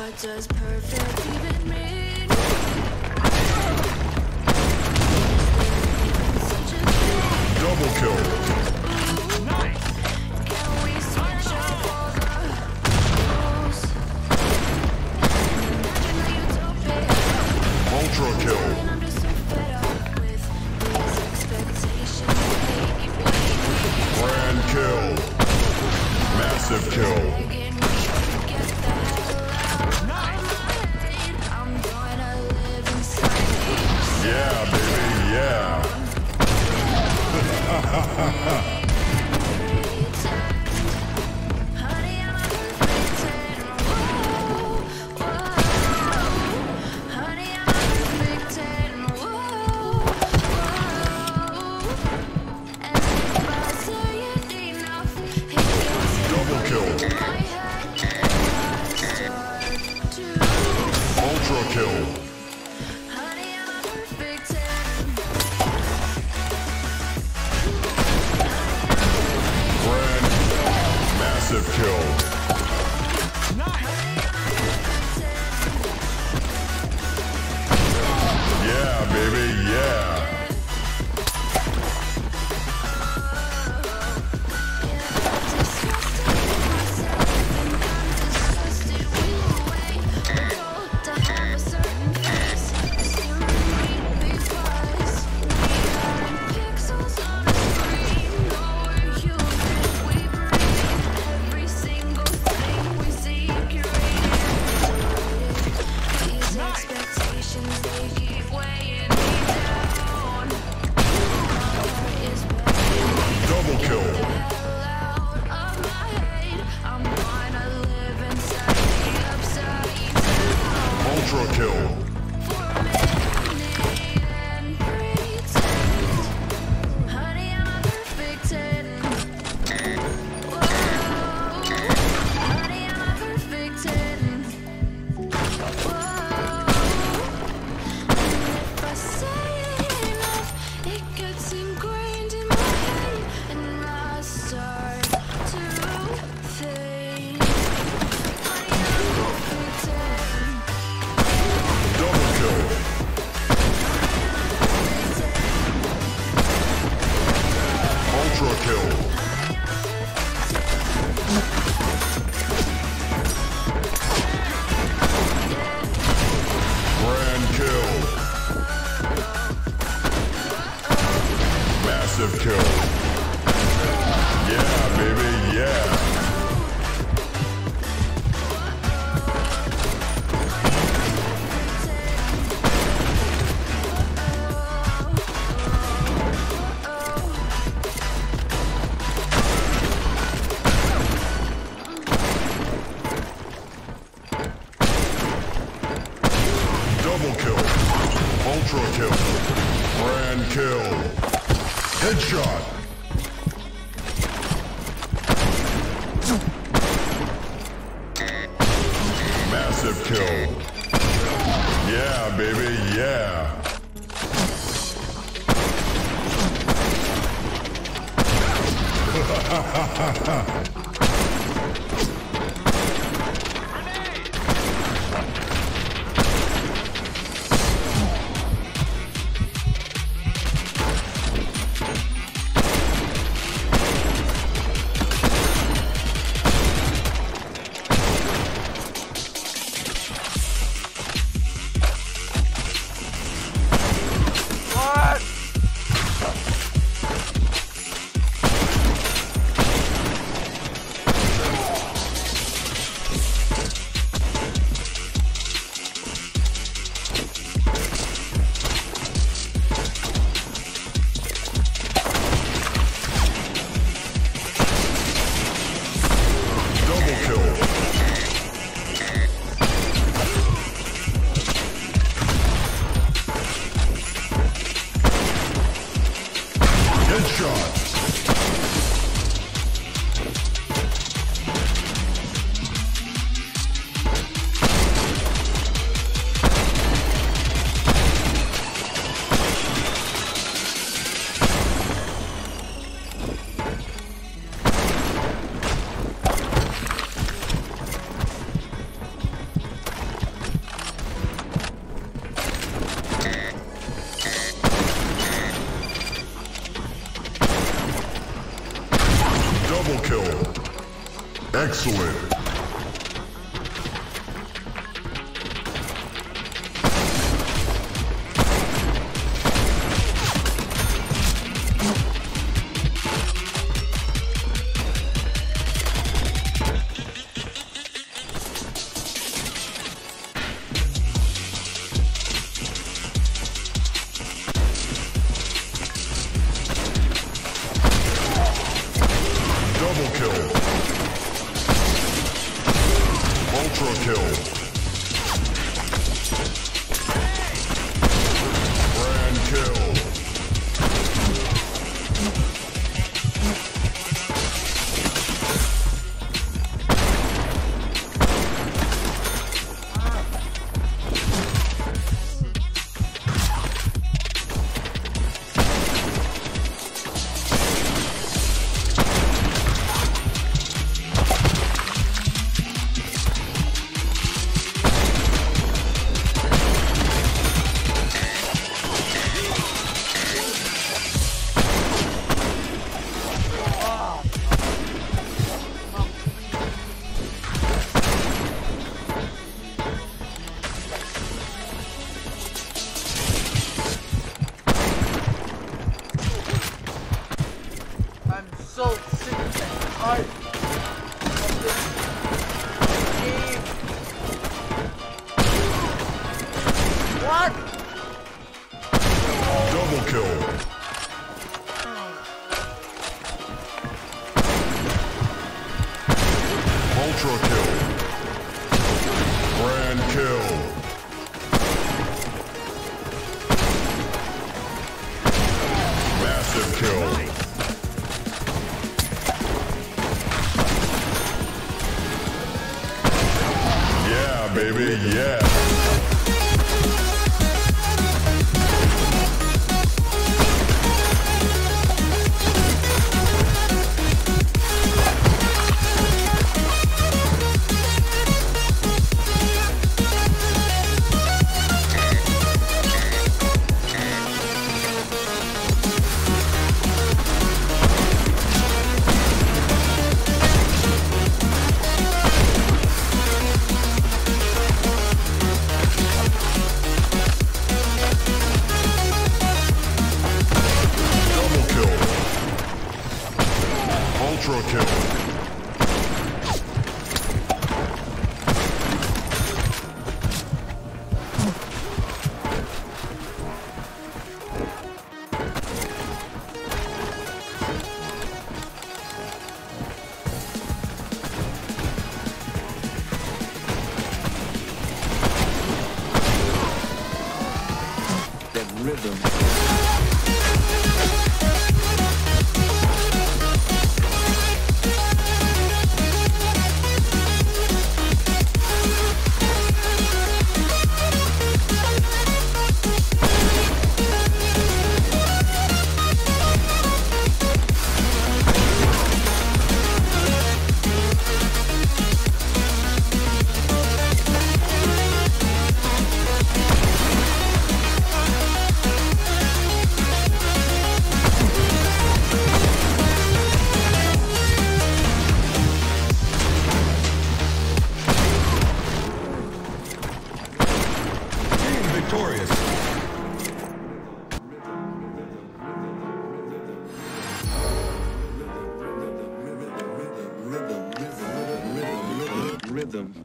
What does perfect even mean? Double kill. Nice. Can we switch up all the rules? Imagine a utopia. Ultra kill. And I'm just so fed up with these expectations. They keep waiting. Grand kill. Massive kill. Begging me to get the hell out of my head. I'm gonna live inside these. Yeah, baby, yeah. Honey, I'm a perfect 10. Whoa, whoa. Honey, I'm a perfect 10. Whoa, whoa. And if I say it enough, it gets Double kill. in my head, and I start to. Ultra kill. Honey, I'm a perfect 10. Grand. Massive kill. Yeah, baby, yeah. Expectations, they keep weighing me down. Is Double kill. out of my head. I'm gonna live inside the upside down. Ultra kill. For a minute and pretend. Honey, I'm a perfect 10. Whoa. Honey, I'm a perfect 10. Whoa. And if I say it enough, it gets ingrained in my head, and I start to think. Honey, I'm a perfect 10. Double kill. Ultra kill. Grand kill. Massive kill. Yeah, baby, yeah. Double kill. Ultra kill. Grand kill. Headshot. Massive kill. Yeah, baby, yeah. Excellent. Double kill. Ultra kill. Grand kill. I'm so sick and tired of this game. What? Double kill. Ultra kill. Grand kill. Massive kill. Yeah, baby, yeah. Double kill. Ultra kill. That rhythm. Victorious. Rhythm.